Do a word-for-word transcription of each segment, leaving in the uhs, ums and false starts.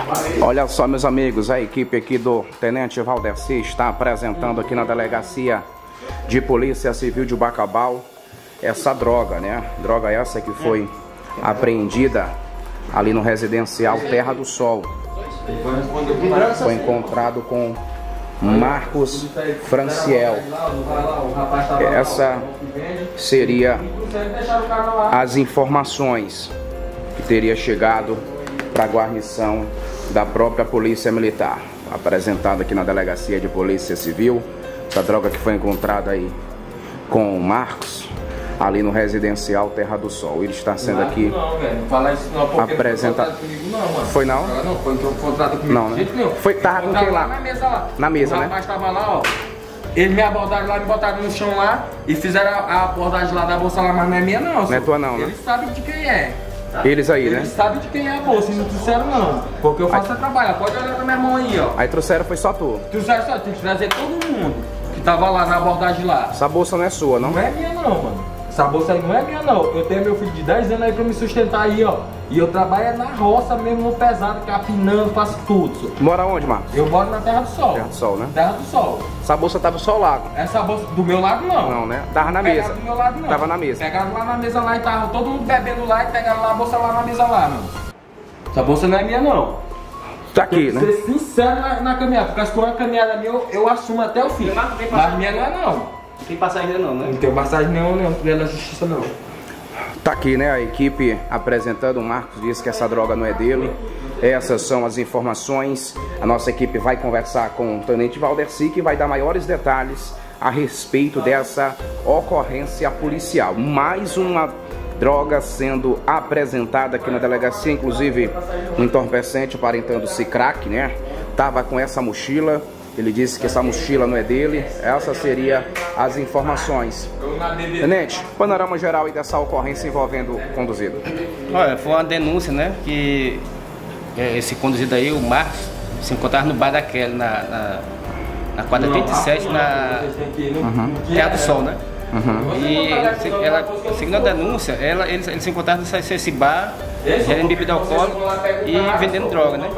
Olha só, meus amigos, a equipe aqui do Tenente Valdeci está apresentando aqui na Delegacia de Polícia Civil de Bacabal essa droga, né? Droga essa que foi apreendida ali no residencial Terra do Sol. Foi encontrado com Marcos Franciel. Essa seria as informações que teria chegado para a guarnição da própria Polícia Militar, apresentada aqui na Delegacia de Polícia Civil. Essa droga que foi encontrada aí com o Marcos, ali no residencial Terra do Sol. Ele está sendo aqui apresentado. Foi não? Não, foi encontrado comigo. Não, né? Foi tarde com quem lá? Na mesa lá. Na mesa, né? O rapaz estava lá, ó. Eles me abordaram lá, me botaram no chão lá e fizeram a abordagem lá da bolsa lá, mas não é minha não. Não é tua não, né? Eles sabem de quem é. Eles aí, né? Eles sabem de quem é a bolsa e não trouxeram não. Porque eu faço a trabalho. Pode olhar na minha mão aí, ó. Aí trouxeram foi só tu? Trouxeram só, tem que trazer todo mundo que tava lá na abordagem lá. Essa bolsa não é sua, não? Não é minha não, mano. Essa bolsa aí não é minha não. Eu tenho meu filho de dez anos aí pra me sustentar aí, ó. E eu trabalho na roça mesmo, no pesado, capinando, faço tudo. Senhor. Mora onde, Marcos? Eu moro na Terra do Sol. Terra do Sol, né? Terra do Sol. Essa bolsa tava do seu lado? Essa bolsa do meu lado não. Não, né? Tava na mesa. Do meu lado não. Tava na mesa. Pegaram lá na mesa lá e tava todo mundo bebendo lá e pegaram lá a bolsa lá na mesa lá, mano. Essa bolsa não é minha não. Tá aqui, né? Ser sincero na, na caminhada, porque se for uma caminhada minha, eu, eu assumo até o fim. Mas minha não é não. Não tem passagem não, né? Não tem passagem nenhuma, não, não na justiça não. Tá aqui, né, a equipe apresentando. O Marcos disse que essa droga não é dele. Essas são as informações. A nossa equipe vai conversar com o Tenente Valdeci, que vai dar maiores detalhes a respeito dessa ocorrência policial. Mais uma droga sendo apresentada aqui na delegacia, inclusive um entorpecente aparentando-se crack, né? Tava com essa mochila. Ele disse que essa mochila não é dele. Essa seria as informações. Tenente, panorama geral aí dessa ocorrência envolvendo o conduzido. Olha, foi uma denúncia, né? Que esse conduzido aí, o Marcos, se encontrava no bar da Kelly, na, na, na quadra trinta e sete, na uhum. Terra do Sol, né? Uhum. E ela, seguindo a denúncia, ela, ele, ele se encontrava nesse esse bar, gerando bebida alcoólica e vendendo droga, né?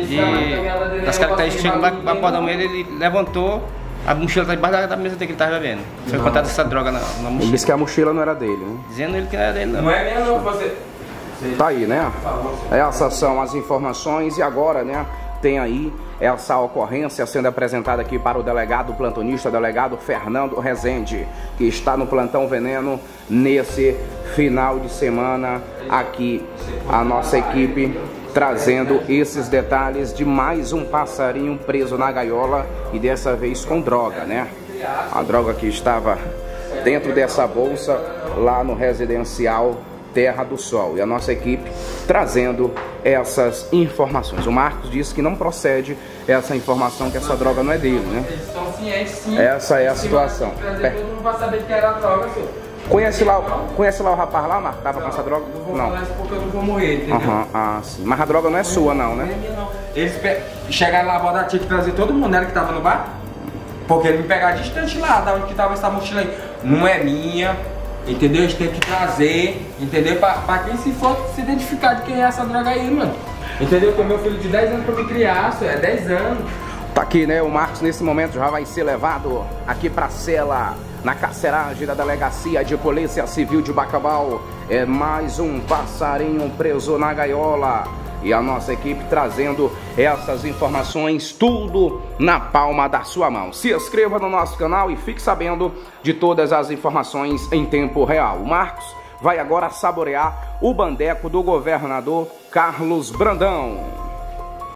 E das características, chegando lá para abordar ele, ele levantou, a mochila tá debaixo da mesa dele que ele estava bebendo. Foi encontrada essa droga na, na mochila. Ele disse que a mochila não era dele, né? Dizendo ele que não era dele, não. Não é minha não, você. Tá aí, né? Essas são as informações e agora, né? Tem aí essa ocorrência sendo apresentada aqui para o delegado plantonista, o delegado Fernando Rezende, que está no plantão veneno nesse final de semana. Aqui a nossa equipe trazendo esses detalhes de mais um passarinho preso na gaiola e dessa vez com droga, né? A droga que estava dentro dessa bolsa lá no residencial Terra do Sol. E a nossa equipe trazendo essas informações. O Marcos disse que não procede essa informação, que essa droga não é dele, né? Eles estão cientes, sim. Essa é a situação. Todo mundo vai saber que era a droga, senhor. Conhece lá, conhece lá o rapaz lá, Marcos? Tava com essa droga? Não vou falar isso porque eu não vou morrer, entendeu? Uhum. Ah, sim. Mas a droga não é sua, não, né? Não é minha, não. Eles chegaram lá, a boda tinha que trazer todo mundo, era que tava no bar? Porque eles me pegaram distante lá, da onde que tava essa mochila aí. Não é minha. Entendeu? A gente tem que trazer, entendeu? Pra, pra quem se for se identificar de quem é essa droga aí, mano. Entendeu? Tem meu filho de dez anos pra me criar, isso é dez anos. Tá aqui, né? O Marcos nesse momento já vai ser levado aqui pra cela, na carceragem da Delegacia de Polícia Civil de Bacabal. É mais um passarinho preso na gaiola. E a nossa equipe trazendo essas informações, tudo na palma da sua mão. Se inscreva no nosso canal e fique sabendo de todas as informações em tempo real. O Marcos vai agora saborear o bandeco do governador Carlos Brandão.